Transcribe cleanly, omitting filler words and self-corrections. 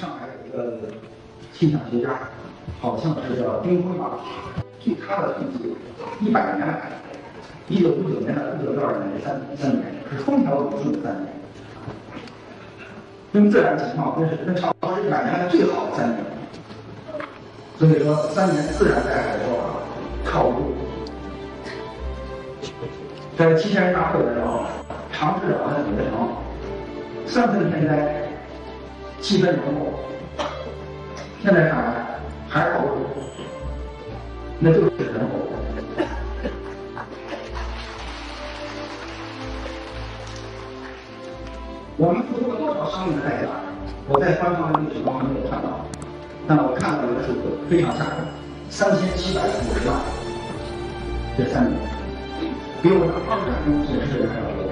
上海有一个气象学家，好像是叫丁辉吧，据他的统计，100年来，1959年到1962年这三年是风调雨顺的3年，跟自然情况跟差不多是100年来最好的3年。所以说3年自然灾害的说法超过。在7千人大会的时候，常市长的总结成3分天灾，7分人祸。现在看来还是后悔，那就是人祸。我们付出了多少生命的代价？我在官方的历史中还没有看到，但我看到一个数字非常吓人，3750万，这3年，比我们2战中损失的人还要多。